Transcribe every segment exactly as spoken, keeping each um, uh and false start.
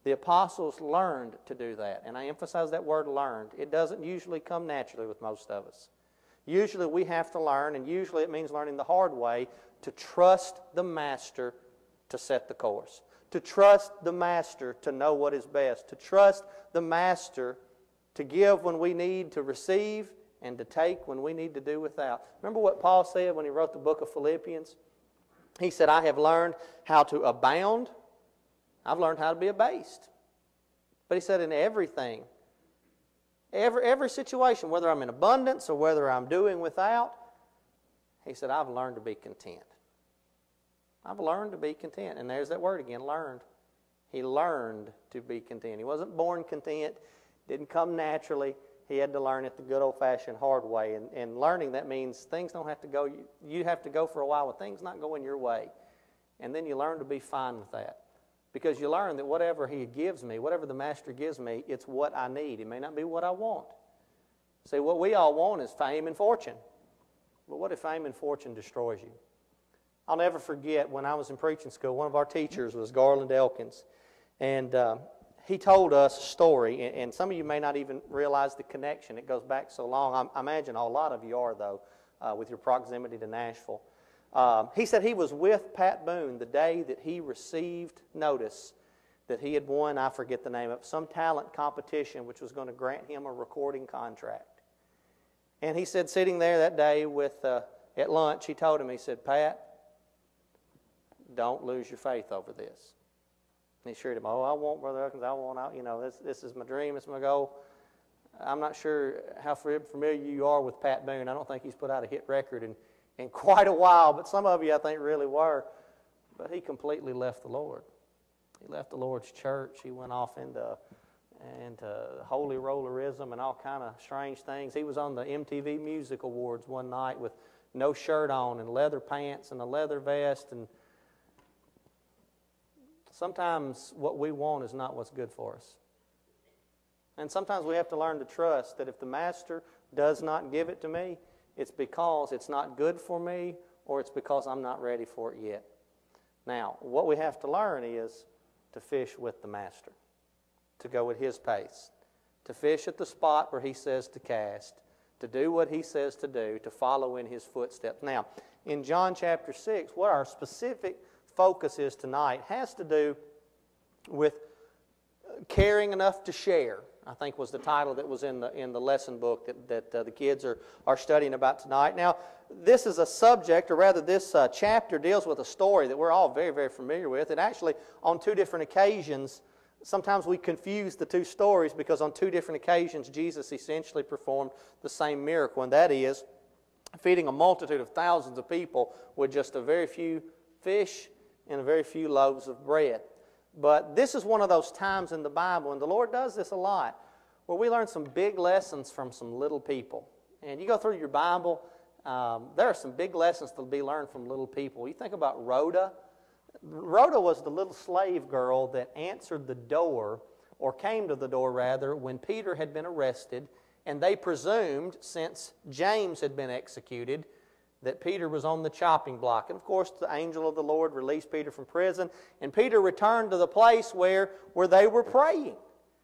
The apostles learned to do that. And I emphasize that word learned. It doesn't usually come naturally with most of us. Usually we have to learn, and usually it means learning the hard way, to trust the Master to set the course. To trust the Master to know what is best. To trust the Master to give when we need to receive and to take when we need to do without. Remember what Paul said when he wrote the book of Philippians? He said, I have learned how to abound. I've learned how to be abased. But he said in everything, every, every situation, whether I'm in abundance or whether I'm doing without, he said, I've learned to be content. I've learned to be content. And there's that word again, learned. He learned to be content. He wasn't born content. Didn't come naturally. He had to learn it the good old-fashioned hard way. And, and learning, that means things don't have to go, you, you have to go for a while with things not going your way. And then you learn to be fine with that. Because you learn that whatever He gives me, whatever the Master gives me, it's what I need. It may not be what I want. See, what we all want is fame and fortune. But what if fame and fortune destroys you? I'll never forget when I was in preaching school, one of our teachers was Garland Elkins. And uh, he told us a story, and, and some of you may not even realize the connection. It goes back so long. I, I imagine a lot of you are, though, uh, with your proximity to Nashville. Um, he said he was with Pat Boone the day that he received notice that he had won, I forget the name of it, some talent competition which was going to grant him a recording contract. And he said sitting there that day with uh, at lunch, he told him, he said, Pat, don't lose your faith over this. And he assured him, oh, I want, Brother Elkins, I want, I, you know, this, this is my dream, it's my goal. I'm not sure how familiar you are with Pat Boone. I don't think he's put out a hit record in in quite a while, but some of you I think really were. But he completely left the Lord. He left the Lord's church. He went off into, into holy rollerism and all kind of strange things. He was on the M T V Music Awards one night with no shirt on and leather pants and a leather vest. And sometimes what we want is not what's good for us. And sometimes we have to learn to trust that if the Master does not give it to me, it's because it's not good for me, or it's because I'm not ready for it yet. Now, what we have to learn is to fish with the Master, to go at His pace, to fish at the spot where He says to cast, to do what He says to do, to follow in His footsteps. Now, in John chapter six, what our specific focus is tonight has to do with caring enough to share. I think was the title that was in the in the lesson book that, that uh, the kids are, are studying about tonight. Now, this is a subject, or rather this uh, chapter deals with a story that we're all very, very familiar with. And actually, on two different occasions, sometimes we confuse the two stories because on two different occasions, Jesus essentially performed the same miracle, and that is feeding a multitude of thousands of people with just a very few fish and a very few loaves of bread. But this is one of those times in the Bible, and the Lord does this a lot, where we learn some big lessons from some little people. And you go through your Bible, um, there are some big lessons to be learned from little people. You think about Rhoda. Rhoda was the little slave girl that answered the door, or came to the door rather, when Peter had been arrested, and they presumed, since James had been executed, that Peter was on the chopping block. And of course, the angel of the Lord released Peter from prison, and Peter returned to the place where, where they were praying.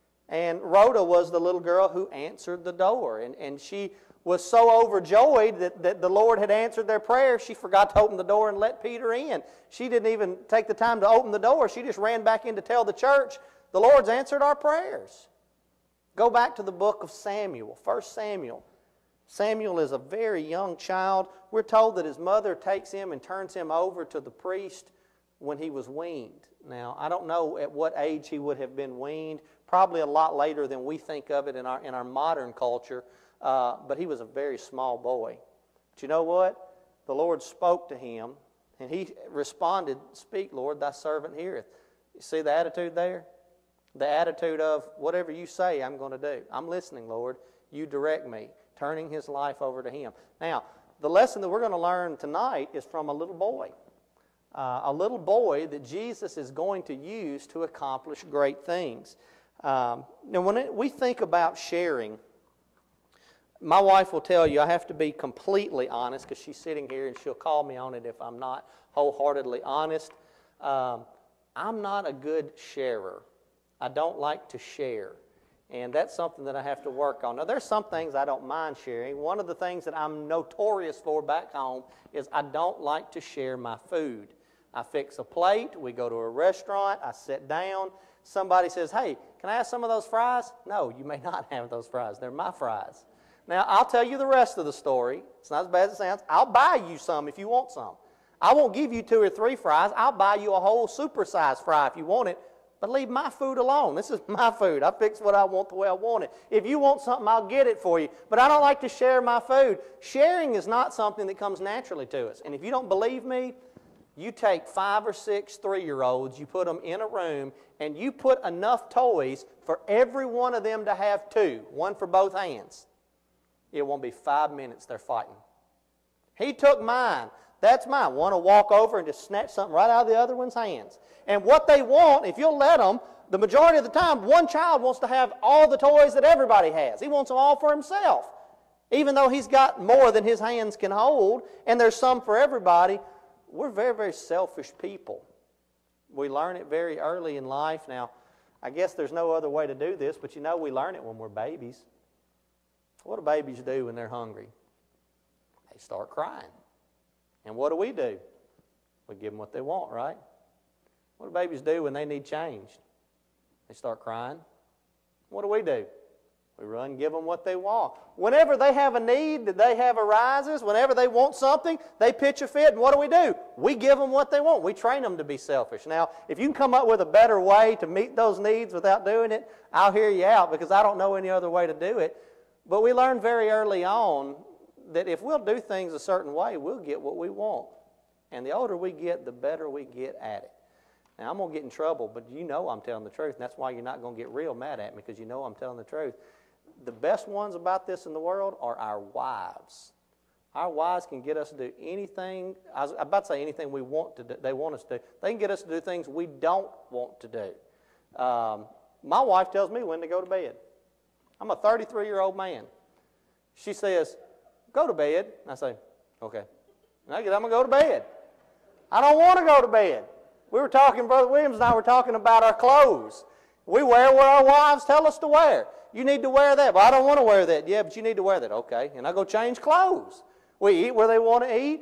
And Rhoda was the little girl who answered the door, and, and she was so overjoyed that, that the Lord had answered their prayer, she forgot to open the door and let Peter in. She didn't even take the time to open the door. She just ran back in to tell the church, the Lord's answered our prayers. Go back to the book of Samuel, First Samuel. Samuel is a very young child. We're told that his mother takes him and turns him over to the priest when he was weaned. Now, I don't know at what age he would have been weaned. Probably a lot later than we think of it in our, in our modern culture. Uh, but he was a very small boy. But you know what? The Lord spoke to him, and he responded, "Speak, Lord, thy servant heareth." You see the attitude there? The attitude of, whatever you say, I'm going to do. I'm listening, Lord. You direct me. Turning his life over to Him. Now, the lesson that we're going to learn tonight is from a little boy. Uh, a little boy that Jesus is going to use to accomplish great things. Um, now, when it, we think about sharing, my wife will tell you I have to be completely honest because she's sitting here and she'll call me on it if I'm not wholeheartedly honest. Um, I'm not a good sharer. I don't like to share. And that's something that I have to work on. Now, there's some things I don't mind sharing. One of the things that I'm notorious for back home is I don't like to share my food. I fix a plate, we go to a restaurant, I sit down, somebody says, hey, can I have some of those fries? No, you may not have those fries. They're my fries. Now, I'll tell you the rest of the story. It's not as bad as it sounds. I'll buy you some if you want some. I won't give you two or three fries. I'll buy you a whole supersized fry if you want it. But leave my food alone. This is my food. I fix what I want the way I want it. If you want something, I'll get it for you. But I don't like to share my food. Sharing is not something that comes naturally to us. And if you don't believe me, you take five or six three-year-olds, you put them in a room, and you put enough toys for every one of them to have two, one for both hands. It won't be five minutes they're fighting. He took mine. That's mine. Want to walk over and just snatch something right out of the other one's hands. And what they want, if you'll let them, the majority of the time, one child wants to have all the toys that everybody has. He wants them all for himself, even though he's got more than his hands can hold, and there's some for everybody. We're very, very selfish people. We learn it very early in life. Now, I guess there's no other way to do this, but you know we learn it when we're babies. What do babies do when they're hungry? They start crying. And what do we do? We give them what they want, right? What do babies do when they need changed? They start crying. What do we do? We run and give them what they want. Whenever they have a need that they have arises, whenever they want something, they pitch a fit, and what do we do? We give them what they want. We train them to be selfish. Now, if you can come up with a better way to meet those needs without doing it, I'll hear you out because I don't know any other way to do it. But we learn very early on that if we'll do things a certain way, we'll get what we want. And the older we get, the better we get at it. Now, I'm going to get in trouble, but you know I'm telling the truth, and that's why you're not going to get real mad at me, because you know I'm telling the truth. The best ones about this in the world are our wives. Our wives can get us to do anything, I was about to say anything we want to do, they want us to do. They can get us to do things we don't want to do. Um, my wife tells me when to go to bed. I'm a thirty-three-year-old man. She says, go to bed. And I say, okay. And I get up and go to bed. I don't want to go to bed. We were talking, Brother Williams and I were talking about our clothes. We wear what our wives tell us to wear. You need to wear that. Well, I don't want to wear that. Yeah, but you need to wear that. Okay. And I go change clothes. We eat where they want to eat.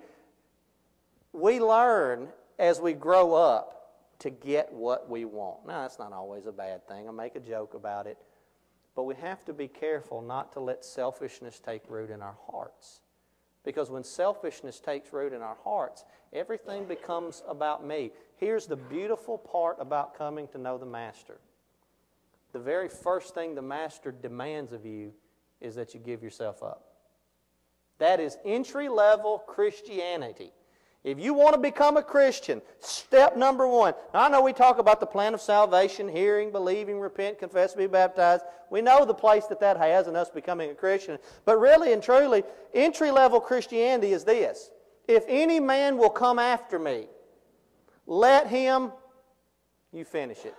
We learn as we grow up to get what we want. Now, that's not always a bad thing. I make a joke about it. But we have to be careful not to let selfishness take root in our hearts. Because when selfishness takes root in our hearts, everything becomes about me. Here's the beautiful part about coming to know the Master. The very first thing the Master demands of you is that you give yourself up. That is entry-level Christianity. If you want to become a Christian, step number one. Now, I know we talk about the plan of salvation, hearing, believing, repent, confess, be baptized. We know the place that that has in us becoming a Christian. But really and truly, entry-level Christianity is this. If any man will come after me, let him, you finish it,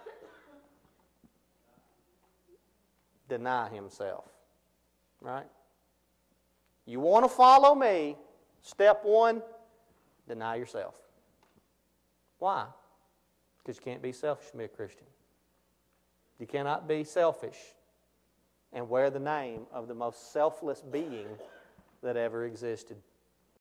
deny himself. Right? You want to follow me, step one, deny yourself. Why? Because you can't be selfish to be a Christian. You cannot be selfish and wear the name of the most selfless being that ever existed.